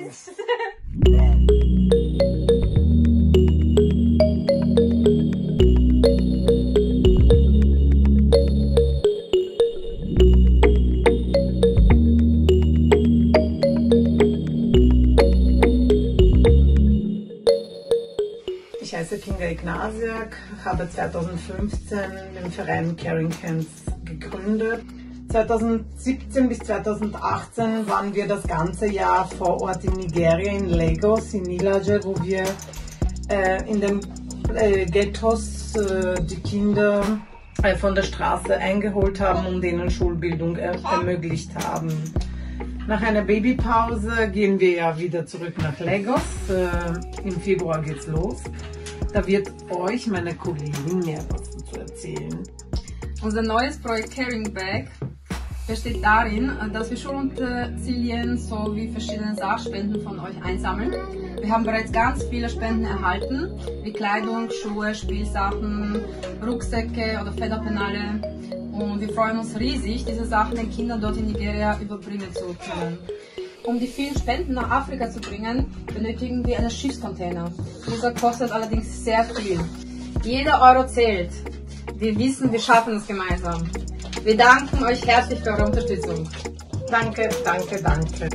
Nice. Ich heiße Kinga Ignasiak, habe 2015 den Verein Caring Hands gegründet. 2017 bis 2018 waren wir das ganze Jahr vor Ort in Nigeria, in Lagos, in Ilaje, wo wir in den Ghettos die Kinder von der Straße eingeholt haben und denen Schulbildung ermöglicht haben. Nach einer Babypause gehen wir ja wieder zurück nach Lagos. Im Februar geht's los. Da wird euch meine Kollegin mehr was dazu erzählen. Unser neues Projekt Caring Bag besteht darin, dass wir Schulutensilien sowie verschiedene Sachspenden von euch einsammeln. Wir haben bereits ganz viele Spenden erhalten, wie Kleidung, Schuhe, Spielsachen, Rucksäcke oder Federpenale. Und wir freuen uns riesig, diese Sachen den Kindern dort in Nigeria überbringen zu können. Um die vielen Spenden nach Afrika zu bringen, benötigen wir einen Schiffscontainer. Dieser kostet allerdings sehr viel. Jeder Euro zählt. Wir wissen, wir schaffen es gemeinsam. Wir danken euch herzlich für eure Unterstützung. Danke, danke, danke.